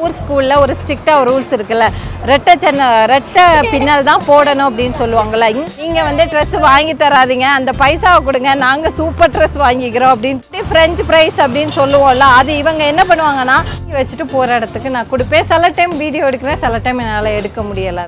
ஊர் ஸ்கூலில் ஒரு ஸ்ட்ரிக்டாக ஒரு ரூல்ஸ் இருக்குல்ல, ரெட்டை பின்னல் தான் போடணும் அப்படின்னு சொல்லுவாங்கள்ல. நீங்கள் வந்து ட்ரெஸ் வாங்கி தராதிங்க, அந்த பைசாவை கொடுங்க, நாங்கள் சூப்பர் ட்ரெஸ் வாங்கிக்கிறோம் அப்படின்னு ஃப்ரெஞ்ச் ப்ரைஸ் அப்படின்னு சொல்லுவோம்ல. அது இவங்க என்ன பண்ணுவாங்கன்னா வச்சுட்டு போகிற இடத்துக்கு நான் கொடுப்பேன். சில டைம் வீடியோ எடுக்கிறேன், சில டைம் என்னால் எடுக்க முடியலை.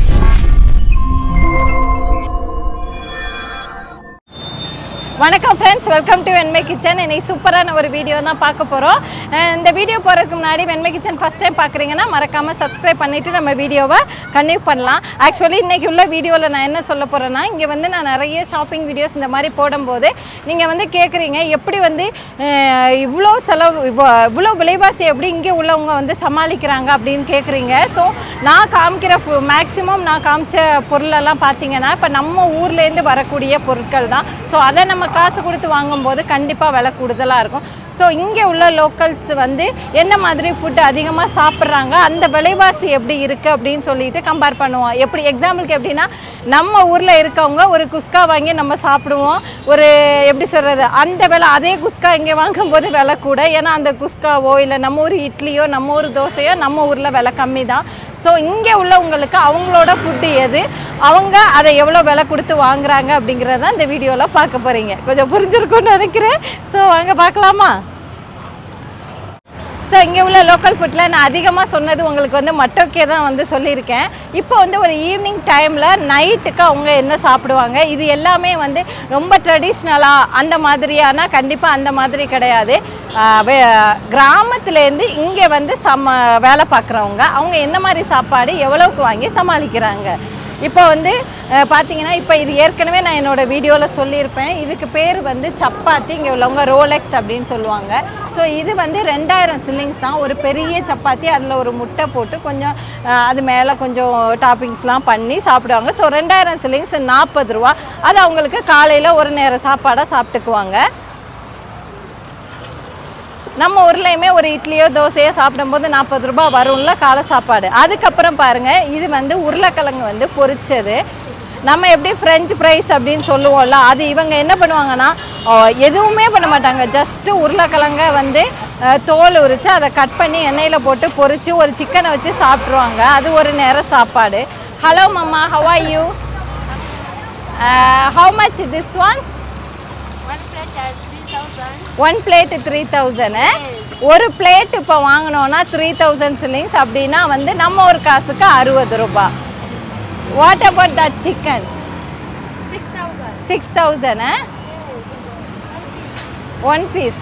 வணக்கம் friends, welcome to Venmai kitchen. இன்னைக்கு சூப்பரான ஒரு வீடியோ தான் பார்க்க போகிறோம். இந்த வீடியோ போகிறதுக்கு முன்னாடி வெண்மை கிச்சன் ஃபஸ்ட் டைம் பார்க்குறீங்கன்னா மறக்காமல் சப்ஸ்கிரைப் பண்ணிவிட்டு நம்ம வீடியோவை கன்டினியூ பண்ணலாம். ஆக்சுவலி இன்றைக்கி உள்ள வீடியோவில் நான் என்ன சொல்ல போகிறேன்னா, இங்கே வந்து நான் நிறைய ஷாப்பிங் வீடியோஸ் இந்த மாதிரி போடும்போது நீங்கள் வந்து கேட்குறீங்க, எப்படி வந்து இவ்வளோ செலவு இவ்வளோ விலைவாசி எப்படி இங்கே உள்ளவங்க வந்து சமாளிக்கிறாங்க அப்படின்னு கேட்குறீங்க. ஸோ நான் காமிக்கிற மேக்ஸிமம் நான் காமிச்ச பொருளெல்லாம் பார்த்தீங்கன்னா இப்போ நம்ம ஊர்லேருந்து வரக்கூடிய பொருட்கள் தான். ஸோ அதை நம்ம காசு கொடுத்து வாங்கும்போது கண்டிப்பாக விலை கூடுதலாக இருக்கும். ஸோ இங்கே உள்ள லோக்கல்ஸ் வந்து என்ன மாதிரி ஃபுட்டு அதிகமாக சாப்பிட்றாங்க, அந்த விலைவாசி எப்படி இருக்குது அப்படின்னு சொல்லிட்டு கம்பேர் பண்ணுவோம். எப்படி எக்ஸாம்பிளுக்கு எப்படின்னா, நம்ம ஊரில் இருக்கவங்க ஒரு குஸ்கா வாங்கி நம்ம சாப்பிடுவோம், ஒரு எப்படி சொல்கிறது, அந்த விலை அதே குஸ்கா இங்கே வாங்கும்போது விலை கூட. ஏன்னா அந்த குஸ்காவோ இல்லை நம்ம ஊர் இட்லியோ நம்ம ஊர் தோசையோ நம்ம ஊரில் விலை கம்மி தான். ஸோ இங்கே உள்ளவங்களுக்கு அவங்களோட ஃபுட்டு எது, அவங்க அதை எவ்வளோ விலை கொடுத்து வாங்குறாங்க அப்படிங்கிறத இந்த வீடியோவில் பார்க்க போகிறீங்க. கொஞ்சம் புரிஞ்சிருக்கும்னு நினைக்கிறேன். ஸோ வாங்க பார்க்கலாமா? ஸோ இங்கே உள்ள லோக்கல் ஃபுட்டில் நான் அதிகமாக சொன்னது உங்களுக்கு வந்து மட்டோக்கே தான் வந்து சொல்லியிருக்கேன். இப்போ வந்து ஒரு ஈவினிங் டைமில் நைட்டுக்கு அவங்க என்ன சாப்பிடுவாங்க, இது எல்லாமே வந்து ரொம்ப ட்ரெடிஷ்னலாக அந்த மாதிரியான கண்டிப்பாக அந்த மாதிரி கிடையாது. கிராமத்துலேருந்து இங்கே வந்து வேலை பார்க்குறவங்க அவங்க என்ன மாதிரி சாப்பாடு எவ்வளோக்கு வாங்கி சமாளிக்கிறாங்க. இப்போ வந்து பார்த்தீங்கன்னா, இப்போ இது ஏற்கனவே நான் என்னோடய வீடியோவில் சொல்லியிருப்பேன். இதுக்கு பேர் வந்து சப்பாத்தி, இங்கே உள்ளவங்க ரோலெக்ஸ் அப்படின்னு சொல்லுவாங்க. ஸோ இது வந்து 2000 சில்லிங்ஸ் தான் ஒரு பெரிய சப்பாத்தி. அதில் ஒரு முட்டை போட்டு கொஞ்சம் அது மேலே கொஞ்சம் டாப்பிங்ஸ்லாம் பண்ணி சாப்பிடுவாங்க. ஸோ 2000 சில்லிங்ஸ் 40 ரூபா. அது அவங்களுக்கு காலையில் ஒரு நேரம் சாப்பாடாக சாப்பிட்டுக்குவாங்க. நம்ம ஊர்லேயுமே ஒரு இட்லியோ தோசையோ சாப்பிடும்போது 40 ரூபா வரும்ல காலை சாப்பாடு. அதுக்கப்புறம் பாருங்கள், இது வந்து உருளைக்கிழங்கு வந்து பொரிச்சது. நம்ம எப்படி ஃப்ரெஞ்ச் ஃப்ரைஸ் அப்படின்னு சொல்லுவோம்ல, அது இவங்க என்ன பண்ணுவாங்கன்னா எதுவுமே பண்ண மாட்டாங்க. ஜஸ்ட்டு உருளைக்கிழங்க வந்து தோல் உரித்து அதை கட் பண்ணி எண்ணெயில் போட்டு பொரித்து ஒரு சிக்கனை வச்சு சாப்பிட்ருவாங்க. அது ஒரு நேரம் சாப்பாடு. Hello mama, how are you? How much this one? One plate 3000. ஒரு பிளேட் இப்போ வாங்கினோன்னா 3000 சில்லிங்ஸ். அப்படின்னா வந்து நம்ம ஒரு காசுக்கு 60 ரூபா. What about that chicken? 6000. One piece,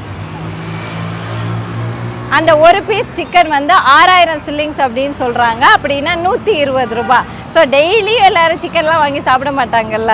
அந்த ஒரு பீஸ் சிக்கன் வந்து 6000 சில்லிங்ஸ் அப்படின்னு சொல்கிறாங்க. அப்படின்னா 120 ரூபா. ஸோ டெய்லி எல்லோரும் சிக்கன்லாம் வாங்கி சாப்பிட மாட்டாங்கல்ல.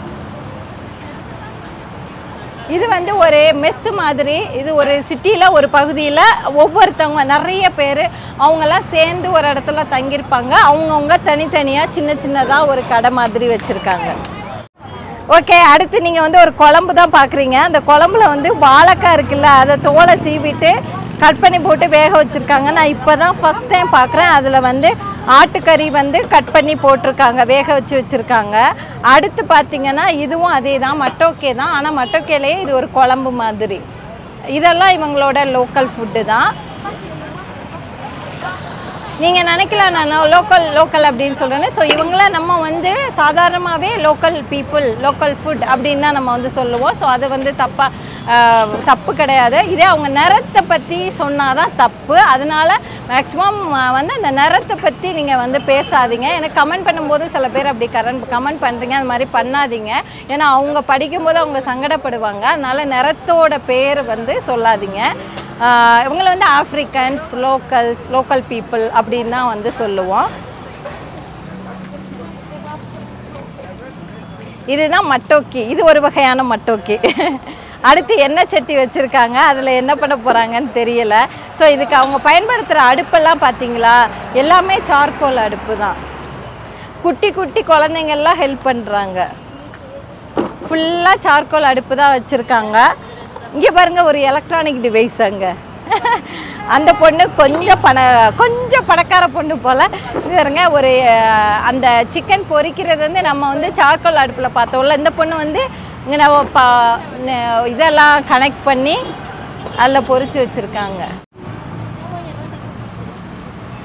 இது வந்து ஒரு மெஸ்ஸு மாதிரி. இது ஒரு சிட்டியில் ஒரு பகுதியில் ஒவ்வொருத்தவங்க நிறைய பேர் அவங்கெல்லாம் சேர்ந்து ஒரு இடத்துல தங்கியிருப்பாங்க. அவங்கவுங்க தனித்தனியாக சின்ன சின்னதாக ஒரு கடை மாதிரி வச்சுருக்காங்க. ஓகே, அடுத்து நீங்கள் வந்து ஒரு குழம்பு தான் பார்க்குறீங்க. அந்த குழம்புல வந்து வாழைக்காய் இருக்குல்ல, அதை தோலை சீவிட்டு கட் பண்ணி போட்டு வேக வச்சுருக்காங்க. நான் இப்போ தான் ஃபஸ்ட் டைம் பார்க்குறேன். அதில் வந்து ஆட்டுக்கறி வந்து கட் பண்ணி போட்டிருக்காங்க, வேக வச்சு வச்சுருக்காங்க. அடுத்து பார்த்திங்கன்னா இதுவும் அதே தான், மட்டோக்கே தான். ஆனால் மட்டோக்கேலேயே இது ஒரு குழம்பு மாதிரி. இதெல்லாம் இவங்களோட லோக்கல் ஃபுட்டு தான். நீங்கள் நினைக்கலாம் நான் லோக்கல் அப்படின்னு சொல்கிறேன்னு. ஸோ இவங்கள நம்ம வந்து சாதாரணமாகவே லோக்கல் பீப்புள், லோக்கல் ஃபுட் அப்படின்னு தான் நம்ம வந்து சொல்லுவோம். ஸோ அது வந்து தப்பு கிடையாது. இதே அவங்க நிறத்தை பற்றி சொன்னால் தான் தப்பு. அதனால் மேக்ஸிமம் வந்து அந்த நிறத்தை பற்றி நீங்கள் வந்து பேசாதீங்க. எனக்கு கமெண்ட் பண்ணும்போது சில பேர் அப்படி கமெண்ட் பண்ணுறீங்க, அது மாதிரி பண்ணாதீங்க. ஏன்னா அவங்க படிக்கும்போது அவங்க சங்கடப்படுவாங்க. அதனால் நிறத்தோட பேர் வந்து சொல்லாதீங்க. இவங்களை வந்து ஆஃப்ரிக்கன்ஸ், லோக்கல் பீப்புள் அப்படின்னு தான் வந்து சொல்லுவோம். இதுதான் மட்டோக்கி. இது ஒரு வகையான மட்டோக்கி. அடுத்து எண்ணெய் சட்டி வச்சுருக்காங்க, அதில் என்ன பண்ண போகிறாங்கன்னு தெரியலை. ஸோ இதுக்கு அவங்க பயன்படுத்துகிற அடுப்பெல்லாம் பார்த்தீங்களா, எல்லாமே சார்கோல் அடுப்பு தான். குட்டி குட்டி குழந்தைங்கள்லாம் ஹெல்ப் பண்ணுறாங்க. ஃபுல்லாக சார்கோல் அடுப்பு தான் வச்சுருக்காங்க. இங்கே பாருங்கள், ஒரு எலக்ட்ரானிக் டிவைஸ். அங்கே அந்த பொண்ணு கொஞ்சம் பணக்கார பொண்ணு போல். இது பாருங்க, ஒரு அந்த சிக்கன் பொரிக்கிறது வந்து நம்ம வந்து சார்கோல் அடுப்பில் பார்த்தோம்ல, இந்த பொண்ணு வந்து இங்கே இதெல்லாம் கனெக்ட் பண்ணி அதில் பொரிச்சு வச்சுருக்காங்க.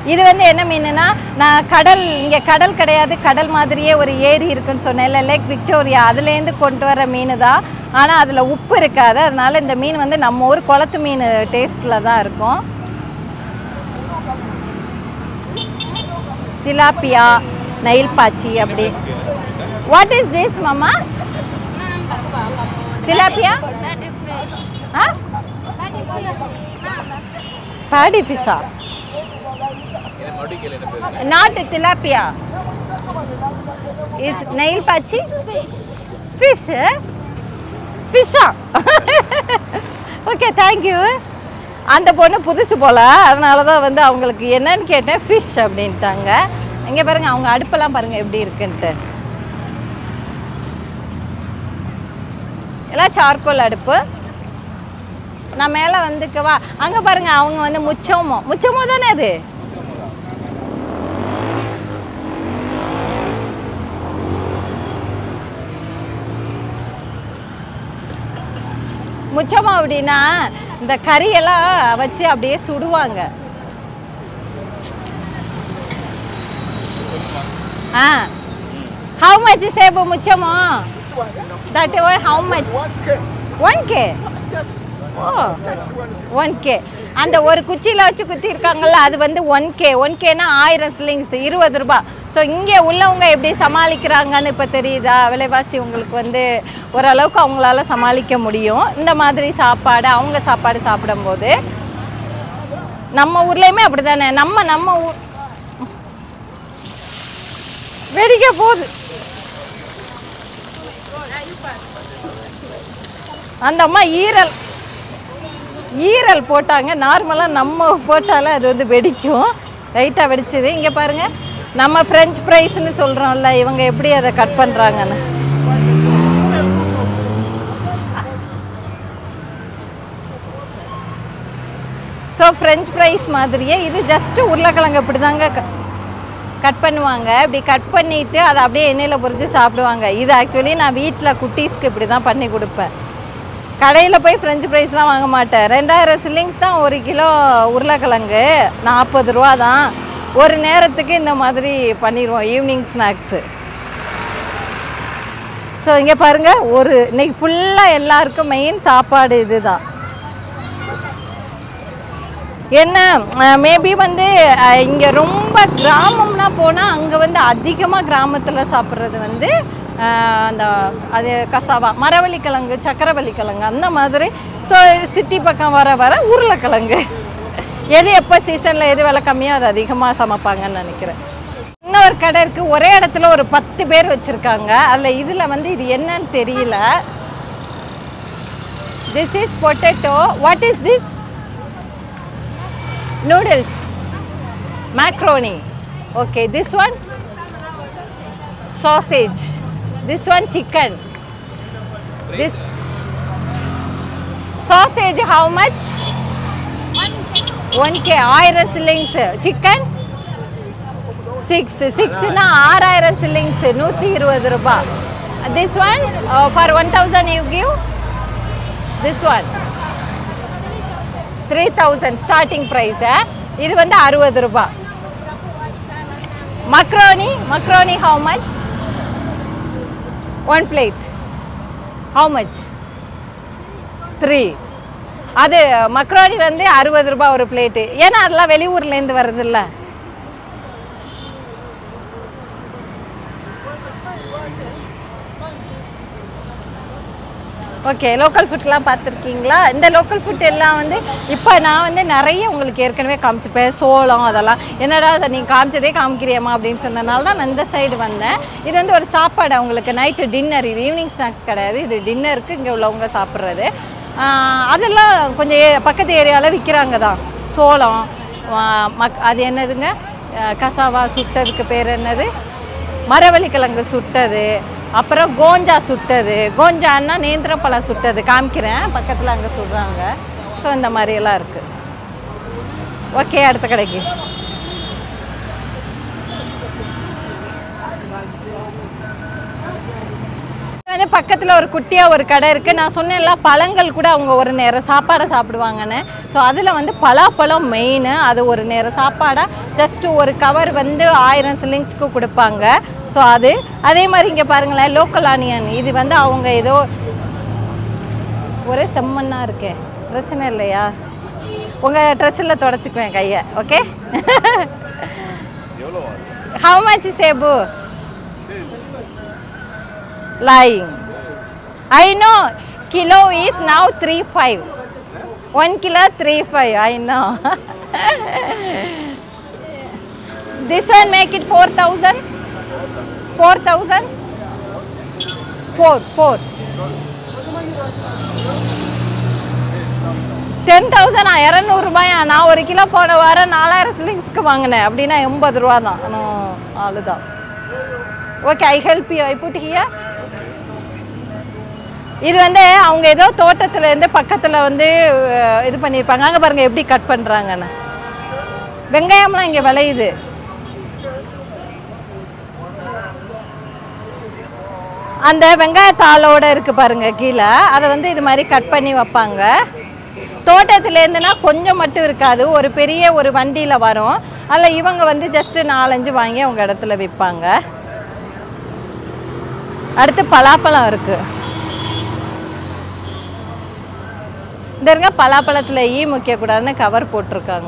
இது வந்து என்ன மீனுன்னா, நான் இங்கே கடல் கிடையாது, கடல் மாதிரியே ஒரு ஏரி இருக்குன்னு சொன்னேன்ல, லேக் விக்டோரியா, அதுலேருந்து கொண்டு வர மீன் தான். ஆனால் அதில் உப்பு இருக்காது. அதனால இந்த மீன் வந்து நம்ம ஊர் குளத்து மீன் டேஸ்ட்டில் தான் இருக்கும். திலாப்பியா, நைல் பாச்சி அப்படி. வாட் இஸ் திஸ் மாமா? tilapia? Huh? Paddy fish. Not tilapia. Is nail pachi? Fish. Fish. Okay, thank you. அந்த பொண்ணு புதுசு போல, அதனால தான் வந்து அவங்களுக்கு என்னன்னு கேட்டேன், ஃபிஷ் அப்படின்ட்டாங்க. இங்கே பாருங்க, அவங்க அடுப்பெல்லாம் பாருங்க எப்படி இருக்குன்ட்டு. எல்லாம் சார்கோல் அடுப்பு. நான் மேலே வந்துக்கவா? அங்கே பாருங்க, அவங்க வந்து முச்சமோ தானே அது. முச்சமா அப்படின்னா இந்த கறியெல்லாம் வச்சு அப்படியே சுடுவாங்க. How much is a muchamo? That was how much? 1K. Oh, 1K. அந்த ஒரு குச்சியில் வச்சு குத்தி இருக்காங்கல்ல, அது வந்து 1K. 1Kனா 1000 shillings, 20 ரூபாய். ஸோ இங்கே உள்ளவங்க எப்படி சமாளிக்கிறாங்கன்னு இப்போ தெரியுதா? விலைவாசி உங்களுக்கு வந்து ஓரளவுக்கு அவங்களால சமாளிக்க முடியும். இந்த மாதிரி சாப்பாடு, அவங்க சாப்பாடு சாப்பிடும்போது. நம்ம ஊர்லேயுமே அப்படி தானே. நம்ம ஊர் வெடிக்க போகுது. அந்த அம்மா ஈரல் போட்டாங்க. நார்மலாக நம்ம போட்டாலே அது வந்து வெடிக்கும். லைட்டாக வெடிச்சது. இங்கே பாருங்கள், நம்ம ஃப்ரெஞ்ச் ஃப்ரைஸ்ன்னு சொல்கிறோம்ல, இவங்க எப்படி அதை கட் பண்ணுறாங்கன்னு. ஸோ ஃப்ரெஞ்ச் ஃப்ரைஸ் மாதிரியே இது ஜஸ்ட்டு உருளைக்கிழங்கு இப்படி தாங்க கட் பண்ணுவாங்க. இப்படி கட் பண்ணிவிட்டு அதை அப்படியே எண்ணெயில் பொரித்து சாப்பிடுவாங்க. இது ஆக்சுவலி நான் வீட்டில் குட்டீஸ்க்கு இப்படி தான் பண்ணி கொடுப்பேன். கடையில் போய் ஃப்ரெஞ்ச் ஃப்ரைஸ்லாம் வாங்க மாட்டேன். 2000 shillings தான் 1 கிலோ உருளைக்கிழங்கு, 40 ரூபா தான். ஒரு நேரத்துக்கு இந்த மாதிரி பண்ணிடுவோம், ஈவினிங் ஸ்நாக்ஸு. ஸோ இங்கே பாருங்கள், இன்னைக்கு ஃபுல்லாக எல்லாருக்கும் மெயின் சாப்பாடு இது தான். என்ன மேபி வந்து இங்கே ரொம்ப கிராமம்னா போனால் அங்கே வந்து அதிகமாக கிராமத்தில் சாப்பிட்றது வந்து அது கசாவா, மரவள்ளிக்கிழங்கு, சக்கரவள்ளிக்கிழங்கு அந்த மாதிரி. ஸோ சிட்டி பக்கம் வர உருளைக்கிழங்கு எது எப்போ சீசனில் எது விலை கம்மியோ அது அதிகமாக சமைப்பாங்கன்னு நினைக்கிறேன். இன்னொரு கடை இருக்குது, ஒரே இடத்துல ஒரு 10 பேர் வச்சுருக்காங்க. அதில் இதில் வந்து இது என்னன்னு தெரியல. This is potato. What is this? Noodles, macaroni. Okay, this one sausage. This one chicken. This sausage how much? 1K. 1000 shillings. Chicken 6 na 6000 shillings, 120 ரூபாய். This one for 1000 you give. This one 3000 starting price. இது வந்து 60 ரூபாய். Macaroni how much? 1 plate. How much? 3. அது macaroni வந்து 60 ரூபாய் ஒரு plate. ஏன்னா அதெல்லாம் வெளியூர்லேருந்து வருதுல்ல. ஓகே, லோக்கல் ஃபுட்லாம் பார்த்துருக்கீங்களா? இந்த லோக்கல் ஃபுட் எல்லாம் வந்து இப்போ நான் வந்து நிறைய உங்களுக்கு ஏற்கனவே காமிச்சிப்பேன். சோளம் அதெல்லாம் என்னடா அதை நீங்கள் காமிச்சதே காமிக்கிறியம்மா அப்படின்னு சொன்னனால தான் நான் இந்த சைடு வந்தேன். இது வந்து ஒரு சாப்பாடு அவங்களுக்கு நைட்டு டின்னர். இது ஈவினிங் ஸ்நாக்ஸ் கிடையாது, இது டின்னருக்கு இங்கே உள்ளவங்க சாப்பிட்றது. அதெல்லாம் கொஞ்சம் பக்கத்து ஏரியாவில் விற்கிறாங்க தான். சோளம் அது என்னதுங்க, கசாவா சுட்டதுக்கு பேர் என்னது, மரவள்ளிக்கிழங்கு சுட்டது, அப்புறம் கோஞ்சா சுட்டது. கோஞ்சான்னா நேந்திரப்பழம் சுட்டது. காமிக்கிறேன், பக்கத்தில் அங்கே சுடுறாங்க. ஸோ இந்த மாதிரியெல்லாம் இருக்குது. ஓகே, அடுத்த கடைக்கு. வந்து பக்கத்தில் ஒரு குட்டியாக ஒரு கடை இருக்குது. நான் சொன்னேன்ல பழங்கள் கூட அவங்க ஒரு நேரம் சாப்பாடை சாப்பிடுவாங்கன்னு. ஸோ அதில் வந்து பலாப்பழம் மெயின். அது ஒரு நேரம் சாப்பாடாக ஜஸ்ட்டு ஒரு கவர் வந்து 1000 shillingsக்கு கொடுப்பாங்க. ஸோ அது அதே மாதிரி இங்கே பாருங்களேன் லோக்கல் ஆனியன். இது வந்து அவங்க ஏதோ ஒரே செம்மண்ணாக இருக்கே, பிரச்சனை இல்லையா? உங்கள் ட்ரெஸ்ஸில் தொடச்சிக்குவேன் கையை. Okay. How much is Cebu? Lying. I know. Kilo is now 3.5. 1 kilo 3.5. I know. This one make it 4,000. 4,000. 4. 10,000. 200 ரூபாயா? நான் ஒரு கிலோ போன வாரம் 4000 shillingsக்கு வாங்கினேன். அப்படின்னா 80 ரூபா தான். அவ்வளோதான். Okay, I help you. I put here. இது வந்து அவங்க ஏதோ தோட்டத்துலேருந்து பக்கத்தில் வந்து இது பண்ணியிருப்பாங்க. அங்கே பாருங்கள் எப்படி கட் பண்ணுறாங்கன்னு. வெங்காயம்லாம் இங்கே விளையுது. அந்த வெங்காயத்தாளோடு இருக்குது பாருங்கள் கீழே. அதை வந்து இது மாதிரி கட் பண்ணி வைப்பாங்க. தோட்டத்துலேருந்துனா கொஞ்சம் மட்டும் இருக்காது, ஒரு பெரிய ஒரு வண்டியில் வரும். அதில் இவங்க வந்து ஜஸ்ட்டு 4-5 வாங்கி அவங்க இடத்துல விற்பாங்க. அடுத்து பலாப்பழம் இருக்குது. இந்த இருங்க, பலாப்பழத்தில் ஈ முக்கியக்கூடாதுன்னு கவர் போட்டிருக்காங்க.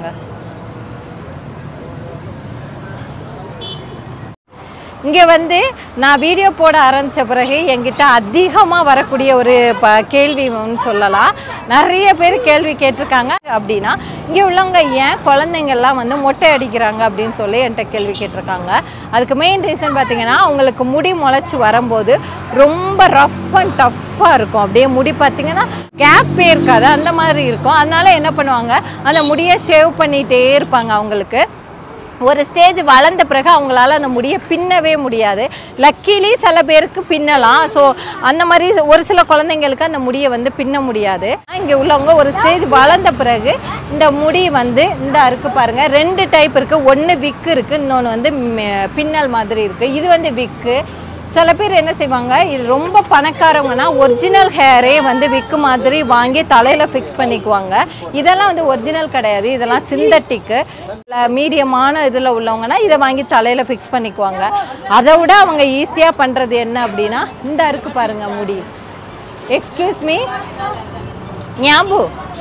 இங்கே வந்து நான் வீடியோ போட ஆரம்பித்த பிறகு என்கிட்ட அதிகமாக வரக்கூடிய ஒரு கேள்வின்னு சொல்லலாம். நிறைய பேர் கேள்வி கேட்டிருக்காங்க. அப்படின்னா இங்கே உள்ளவங்க ஏன் குழந்தைங்கள்லாம் வந்து மொட்டை அடிக்கிறாங்க அப்படின்னு சொல்லி என்கிட்ட கேள்வி கேட்டிருக்காங்க. அதுக்கு மெயின் ரீசன் பார்த்தீங்கன்னா அவங்களுக்கு முடி முளைச்சி வரும்போது ரொம்ப ரஃப் அண்ட் டஃப்பாக இருக்கும். அப்படியே முடி பார்த்தீங்கன்னா கேப்பே இருக்காது, அந்த மாதிரி இருக்கும். அதனால என்ன பண்ணுவாங்க, அந்த முடியை ஷேவ் பண்ணிகிட்டே இருப்பாங்க. அவங்களுக்கு ஒரு ஸ்டேஜ் வளர்ந்த பிறகு அவங்களால அந்த முடியை பின்னவே முடியாது. லக்கிலி சில பேருக்கு பின்னலாம். ஸோ அந்த மாதிரி ஒரு சில குழந்தைங்களுக்கு அந்த முடியை வந்து பின்ன முடியாது. இங்கே உள்ளவங்க ஒரு ஸ்டேஜ் வளர்ந்த பிறகு இந்த முடி வந்து இந்த இருக்குது பாருங்கள், 2 டைப் இருக்குது. ஒன்று விக்கு இருக்குது, இன்னொன்று வந்து பின்னல் மாதிரி இருக்குது. இது வந்து விக்கு. சில பேர் என்ன செய்வாங்க, இது ரொம்ப பணக்காரவங்கன்னா ஒரிஜினல் ஹேரே வந்து விக்கு மாதிரி வாங்கி தலையில் ஃபிக்ஸ் பண்ணிக்குவாங்க. இதெல்லாம் வந்து ஒரிஜினல் கிடையாது, இதெல்லாம் சிந்தட்டிக்கு. மீடியமான இதில் உள்ளவங்கன்னா இதை வாங்கி தலையில் ஃபிக்ஸ் பண்ணிக்குவாங்க. அதை விட அவங்க ஈஸியாக பண்ணுறது என்ன அப்படின்னா இந்த இருக்கு பாருங்கள் முடி. எக்ஸ்கியூஸ் மீ ஞாபு,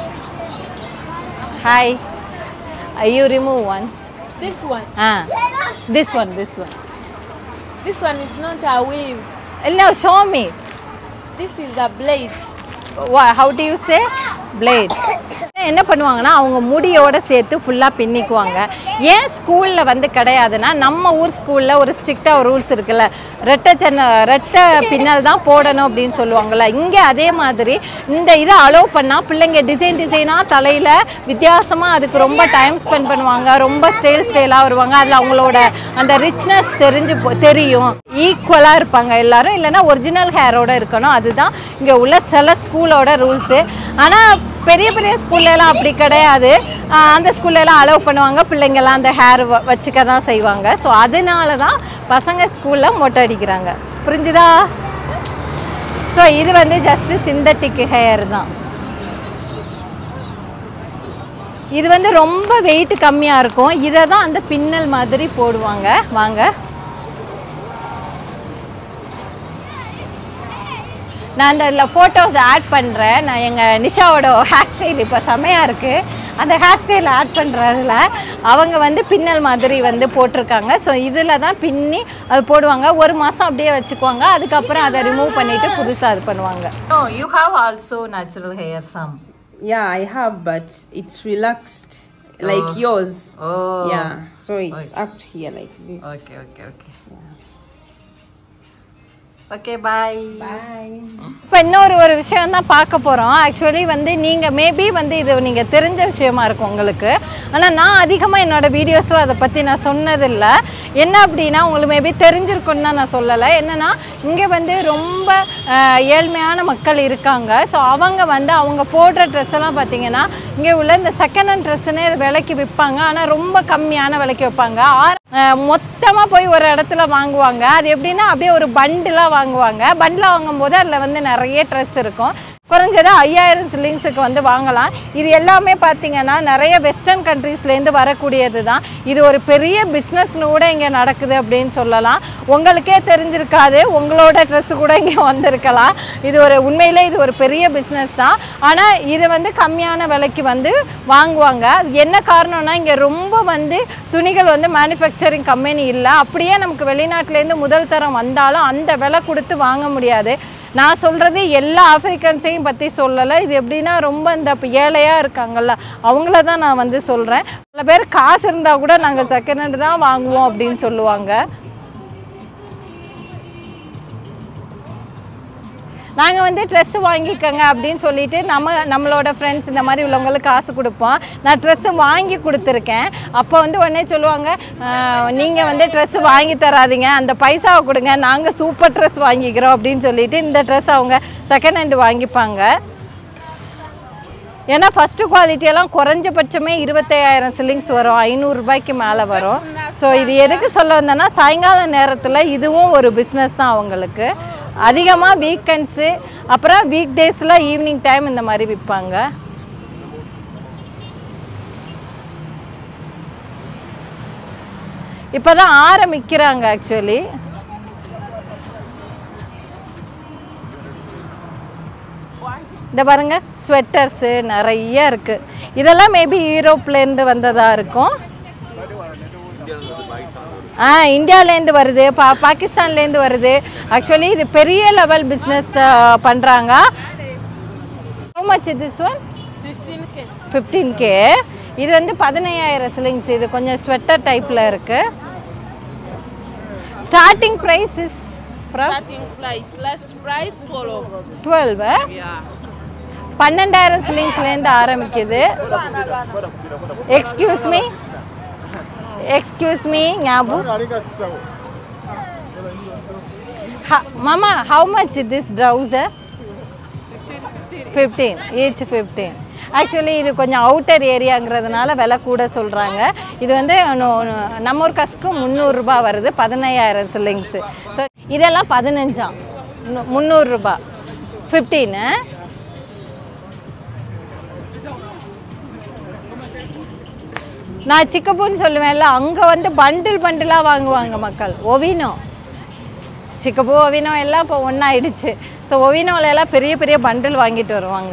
hi, you remove one. This one. This one. This one is not a weave. No, show me. This is a blade. How do you say? Blade. என்ன பண்ணுவாங்கன்னா அவங்க முடியோட சேர்த்து ஃபுல்லாக பின்னிக்குவாங்க. ஏன் ஸ்கூலில் வந்து கிடையாதுன்னா நம்ம ஊர் ஸ்கூலில் ஒரு ஸ்ட்ரிக்டாக ஒரு ரூல்ஸ் இருக்குல்ல, ரெட்டை பின்னல் தான் போடணும் அப்படின்னு சொல்லுவாங்கள்ல. இங்கே அதே மாதிரி இந்த இதை அலோவ் பண்ணால் பிள்ளைங்க டிசைனாக தலையில் வித்தியாசமாக அதுக்கு ரொம்ப டைம் ஸ்பெண்ட் பண்ணுவாங்க. ரொம்ப ஸ்டைலாக வருவாங்க. அதில் அவங்களோட அந்த ரிச்னஸ் தெரியும். ஈக்குவலாக இருப்பாங்க எல்லாரும். இல்லைன்னா ஒரிஜினல் ஹேரோட இருக்கணும். அதுதான் இங்கே உள்ள சில ஸ்கூலோட ரூல்ஸு. ஆனால் பெரிய ஸ்கூல்லலாம் அப்படி கிடையாது. அந்த ஸ்கூல்லலாம் அலோவ் பண்ணுவாங்க. பிள்ளைங்கள்லாம் அந்த ஹேர் வச்சுக்க தான் செய்வாங்க. ஸோ அதனால தான் பசங்க ஸ்கூலில் மொட்டை அடிக்கிறாங்க. புரிஞ்சுதா? ஸோ இது வந்து ஜஸ்ட்டு சிந்தட்டிக் ஹேர் தான். இது வந்து ரொம்ப வெயிட் கம்மியாக இருக்கும். இதை தான் அந்த பின்னல் மாதிரி போடுவாங்க. வாங்க, நான் அந்த இதில் ஃபோட்டோஸ் ஆட் பண்ணுறேன். நான் எங்கள் நிஷாவோட ஹேர் ஸ்டைல் இப்போ செமையாக இருக்குது. அந்த ஹேர் ஸ்டைல் ஆட் பண்ணுறதுல அவங்க வந்து பின்னல் மாதிரி வந்து போட்டிருக்காங்க. ஸோ இதில் தான் பின்னி அது போடுவாங்க. ஒரு மாதம் அப்படியே வச்சுக்குவாங்க. அதுக்கப்புறம் அதை ரிமூவ் பண்ணிவிட்டு புதுசாக அது பண்ணுவாங்க. No, you have also natural hair some. Yeah, I have, but it's relaxed like yours. Oh. Yeah, so it's up here like this. Okay. Okay, bye. இப்போ இன்னொரு விஷயம் தான் பார்க்க போகிறோம். ஆக்சுவலி வந்து நீங்கள் மேபி வந்து இது நீங்கள் தெரிஞ்ச விஷயமா இருக்கும் உங்களுக்கு. ஆனால் நான் அதிகமாக என்னோடய வீடியோஸில் அதை பற்றி நான் சொன்னதில்லை. என்ன அப்படின்னா உங்களுக்கு மேபி தெரிஞ்சிருக்குன்னு தான் நான் சொல்லலை. என்னென்னா இங்கே வந்து ரொம்ப ஏழ்மையான மக்கள் இருக்காங்க. ஸோ அவங்க வந்து அவங்க போடுற ட்ரெஸ் எல்லாம் பார்த்தீங்கன்னா இங்கே உள்ள இந்த செகண்ட் ஹேண்ட் ட்ரெஸ்ஸுன்னு விலைக்கு விற்பாங்க. ஆனால் ரொம்ப கம்மியான விலைக்கு வைப்பாங்க. மொத்தமாக போய் ஒரு இடத்துல வாங்குவாங்க. அது எப்படின்னா அப்படியே ஒரு பண்டிலாக வாங்குவாங்க. பண்டிலாக வாங்கும்போது அதில் வந்து நிறைய ட்ரெஸ் இருக்கும். குறைஞ்சது 5000 shillingsக்கு வந்து வாங்கலாம். இது எல்லாமே பார்த்தீங்கன்னா நிறைய வெஸ்டர்ன் கண்ட்ரீஸ்லேருந்து வரக்கூடியது தான். இது ஒரு பெரிய பிஸ்னஸ்னு கூட இங்கே நடக்குது அப்படின்னு சொல்லலாம். உங்களுக்கே தெரிஞ்சிருக்காது, உங்களோட ட்ரெஸ்ஸு கூட இங்கே வந்திருக்கலாம். இது ஒரு உண்மையிலே இது ஒரு பெரிய பிஸ்னஸ் தான். ஆனால் இது வந்து கம்மியான விலைக்கு வந்து வாங்குவாங்க. என்ன காரணம்னா இங்கே ரொம்ப வந்து துணிகள் வந்து மேனுஃபேக்சரிங் கம்பெனி இல்லை. அப்படியே நமக்கு வெளிநாட்டிலேருந்து முதல் தரம் வந்தாலும் அந்த விலை கொடுத்து வாங்க முடியாது. நான் சொல்கிறது எல்லா ஆஃப்ரிக்கன்ஸையும் பற்றி சொல்லலை. இது எப்படின்னா ரொம்ப இந்த இப்போ ஏழையாக இருக்காங்கல்ல அவங்கள தான் நான் வந்து சொல்கிறேன். சில பேர் காசு இருந்தால் கூட நாங்கள் செகண்ட் ஹேண்டு தான் வாங்குவோம் அப்படின்னு சொல்லுவாங்க. நாங்கள் வந்து ட்ரெஸ்ஸு வாங்கிக்கோங்க அப்படின்னு சொல்லிட்டு நம்மளோட ஃப்ரெண்ட்ஸ் இந்த மாதிரி உள்ளவங்களுக்கு காசு கொடுப்போம். நான் ட்ரெஸ்ஸு வாங்கி கொடுத்துருக்கேன். அப்போ வந்து உடனே சொல்லுவாங்க, நீங்கள் வந்து ட்ரெஸ்ஸு வாங்கி தராதிங்க, அந்த பைசாவை கொடுங்க, நாங்கள் சூப்பர் ட்ரெஸ் வாங்கிக்கிறோம் அப்படின்னு சொல்லிட்டு இந்த ட்ரெஸ் அவங்க செகண்ட் ஹேண்டு வாங்கிப்பாங்க. ஏன்னா ஃபஸ்ட்டு குவாலிட்டியெல்லாம் குறைஞ்சபட்சமே 25000 shillings வரும், 500 ரூபாய்க்கு மேலே வரும். ஸோ இது எதுக்கு சொல்ல வந்தேன்னா சாயங்கால நேரத்தில் இதுவும் ஒரு பிஸ்னஸ் தான் அவங்களுக்கு. அதிகமாக வீக்கெண்ட்ஸு அப்புறம் வீக் டேஸில் ஈவினிங் டைம் இந்த மாதிரி விற்பாங்க. இப்போ தான் ஆரம்பிக்கிறாங்க ஆக்சுவலி. இந்த பாருங்க ஸ்வெட்டர்ஸு நிறைய இருக்குது. இதெல்லாம் மேபி யூரோப்லேருந்து வந்ததாக இருக்கும். இந்தியாவிலேருந்து வருது, பாகிஸ்தான்லேருந்து வருது. ஆக்சுவலி இது பெரிய லெவல் பிஸ்னஸ் பண்ணுறாங்க. How much is this one? 15K. இது வந்து 15000 shillings. இது கொஞ்சம் ஸ்வெட்டர் டைப்பில் இருக்குது. Starting price is last price 12. 12000 shillingsலேருந்து ஆரம்பிக்குது. Excuse me, Nyabu. Mama, how much is this trouser? 15. Each 15. Actually இது கொஞ்சம் அவுட்டர் ஏரியாங்கிறதுனால விலை கூட சொல்கிறாங்க. இது வந்து நம்ம ஒரு கஸ்க்கு 300 ரூபா வருது, 15000 shillings. ஸோ இதெல்லாம் 15 300 ரூபா 15. நான் சிக்கப்புன்னு சொல்லுவேன்ல, அங்கே வந்து பண்டிலாக வாங்குவாங்க மக்கள். ஒவினோ, சிக்கப்பு ஒவினோ எல்லாம் இப்போ ஒன்றாயிடுச்சு. ஸோ ஒவினோவில் எல்லாம் பெரிய பெரிய பண்டில் வாங்கிட்டு வருவாங்க.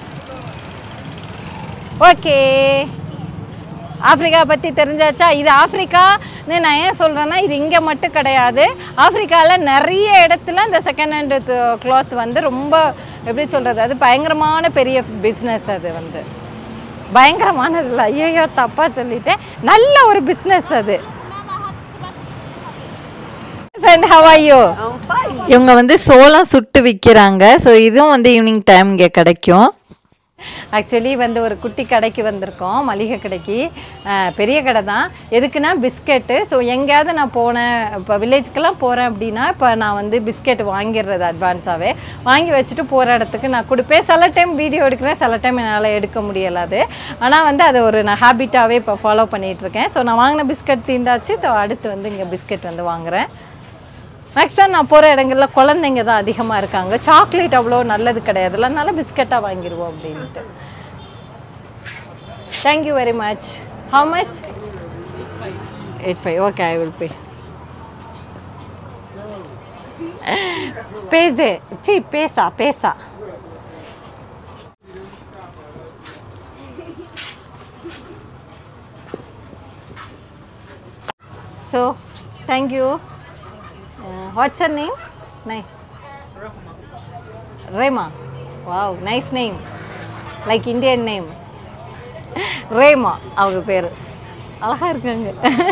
ஓகே, ஆஃப்ரிக்கா பற்றி தெரிஞ்சாச்சா? இது ஆஃப்ரிக்கான்னு நான் ஏன் சொல்கிறேன்னா இது இங்கே மட்டும் கிடையாது. ஆஃப்ரிக்காவில் நிறைய இடத்துல இந்த செகண்ட் ஹேண்டு கிளாத் வந்து ரொம்ப எப்படி சொல்கிறது, அது பயங்கரமான பெரிய பிஸ்னஸ். அது வந்து பயங்கரமானது இல்லை, ஐயோ தப்பாக சொல்லிட்டேன், நல்ல ஒரு பிஸ்னஸ் அது. Friend, how are you? இவங்க வந்து சோளம் சுட்டு விற்கிறாங்க. ஸோ இதுவும் வந்து ஈவினிங் டைம் இங்கே கிடைக்கும். ஆக்சுவலி வந்து ஒரு குட்டி கடைக்கு வந்திருக்கோம், மளிகை கடைக்கு. பெரிய கடை தான். எதுக்குன்னா பிஸ்கெட்டு. ஸோ எங்கேயாவது நான் போனேன், இப்போ வில்லேஜுக்கெல்லாம் போகிறேன் அப்படின்னா இப்போ நான் வந்து பிஸ்கெட் வாங்கிடுறது அட்வான்ஸாகவே வாங்கி வச்சுட்டு போகிற இடத்துக்கு நான் கொடுப்பேன். சில டைம் வீடியோ எடுக்கிறேன், சில டைம் என்னால் எடுக்க முடியலாது. ஆனால் வந்து அதை ஒரு நான் ஹேபிட்டாகவே இப்போ ஃபாலோ பண்ணிகிட்ருக்கேன். ஸோ நான் வாங்கின பிஸ்கெட் தீர்ந்தாச்சு. அடுத்து வந்து இங்கே பிஸ்கெட் வந்து வாங்குகிறேன். மேக்ஸிமம் நான் போகிற இடங்களில் குழந்தைங்க தான் அதிகமாக இருக்காங்க. சாக்லேட் அவ்வளோ நல்லது கிடையாதுல்ல, அதனால பிஸ்கெட்டாக வாங்கிடுவோம் அப்படின்ட்டு. Thank you very much. How much? 85. Okay, I will pay. பேசே சி பேசா. So thank you. What's her name? Rema. Wow, nice name. Like Indian name. Rema, அவங்க பேர் அழகாக இருக்காங்க.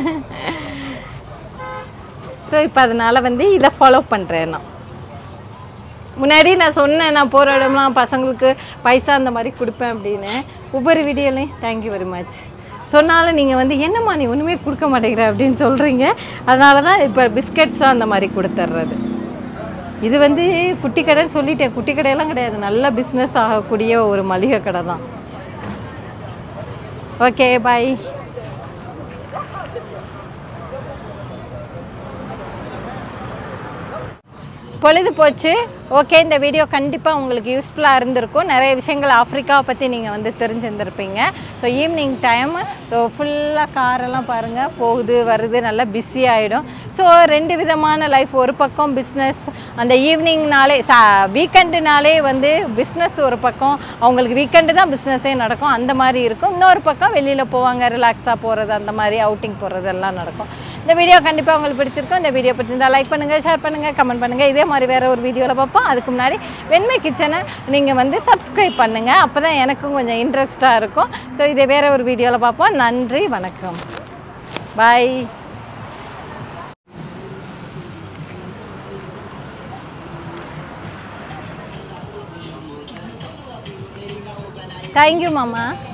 ஸோ இப்போ அதனால் வந்து இதை ஃபாலோ பண்ணுறேன். நான் முன்னாடி நான் சொன்னேன், நான் போகிற இடம்லாம் பசங்களுக்கு பைசா அந்த மாதிரி கொடுப்பேன் அப்படின்னு. ஒவ்வொரு வீடியோலையும் தேங்க்யூ வெரி மச் சொன்னாலும் நீங்கள் வந்து என்னம்மா நீ ஒன்றுமே கொடுக்க மாட்டேங்கிற அப்படின்னு சொல்கிறீங்க. அதனால தான் இப்போ பிஸ்கெட்ஸாக அந்த மாதிரி கொடுத்துட்றது. இது வந்து குட்டி கடைன்னு சொல்லிட்டேன், குட்டி கடையெல்லாம் கிடையாது, நல்ல பிஸ்னஸ் ஆகக்கூடிய ஒரு மளிகை கடை தான். Okay, bye. பொழுது போச்சு. ஓகே, இந்த வீடியோ கண்டிப்பாக உங்களுக்கு யூஸ்ஃபுல்லாக இருந்திருக்கும். நிறைய விஷயங்கள் ஆஃப்ரிக்காவை பற்றி நீங்கள் வந்து தெரிஞ்சிருந்திருப்பீங்க. ஸோ ஈவினிங் டைம், ஸோ ஃபுல்லாக காரெல்லாம் பாருங்கள் போகுது வருது, நல்லா பிஸி ஆகிடும். ஸோ 2 விதமான லைஃப். ஒரு பக்கம் பிஸ்னஸ், அந்த ஈவினிங்னாலே வீக்கெண்டுனாலே வந்து பிஸ்னஸ் ஒரு பக்கம், அவங்களுக்கு வீக்கெண்டு தான் பிஸ்னஸே நடக்கும், அந்த மாதிரி இருக்கும். இன்னொரு பக்கம் வெளியில் போவாங்க, ரிலாக்ஸாக போகிறது, அந்த மாதிரி அவுட்டிங் போகிறது எல்லாம் நடக்கும். இந்த வீடியோ கண்டிப்பாக உங்களுக்கு பிடிச்சிருக்கும். இந்த வீடியோ பிடிச்சிருந்தா லைக் பண்ணுங்கள், ஷேர் பண்ணுங்கள், கமெண்ட் பண்ணுங்கள். இதே மாதிரி வேறு ஒரு வீடியோவில் பார்ப்போம். அதுக்கு முன்னாடி வெண்மை கிச்சனை நீங்கள் வந்து சப்ஸ்கிரைப் பண்ணுங்கள். அப்போ தான் எனக்கும் கொஞ்சம் இன்ட்ரெஸ்ட்டாக இருக்கும். ஸோ இதே வேறு ஒரு வீடியோவில் பார்ப்போம். நன்றி, வணக்கம், பாய். தேங்க்யூ மாமா.